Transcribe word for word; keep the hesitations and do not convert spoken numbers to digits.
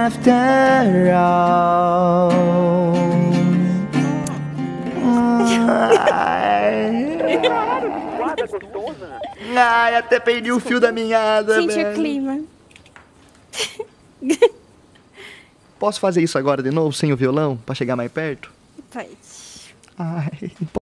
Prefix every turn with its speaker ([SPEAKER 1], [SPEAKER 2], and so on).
[SPEAKER 1] after all. Ai. Ai, até perdi o fio da meada,
[SPEAKER 2] Senti
[SPEAKER 1] velho.
[SPEAKER 2] o clima.
[SPEAKER 1] Posso fazer isso agora de novo, sem o violão, pra chegar mais perto?
[SPEAKER 2] Pode.
[SPEAKER 1] Ai.